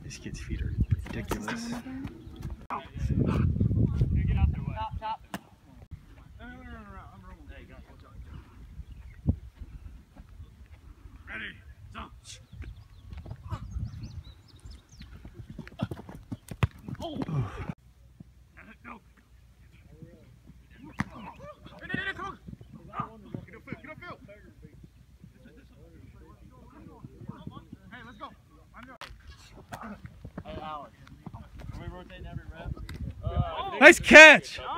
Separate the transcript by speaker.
Speaker 1: These kids' feet are ridiculous.
Speaker 2: Get out there, top. No, run around. I'm rolling. There you go. Ready, jump. Oh. Go. Come on. Get up, Phil. Hey, let's go. Hey, Alex. Are we rotating every rep?
Speaker 1: Nice catch!